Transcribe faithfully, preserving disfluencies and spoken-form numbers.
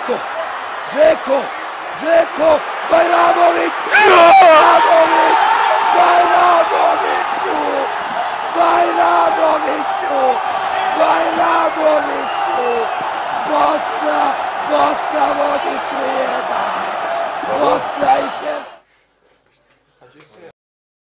Džeko, Džeko, Džeko, Bajramović, Bajramović, Bajramoviću, Bajramoviću, Bajramoviću, Bosna, Bosna vodi tri jedan, Bosna i Hercegovina.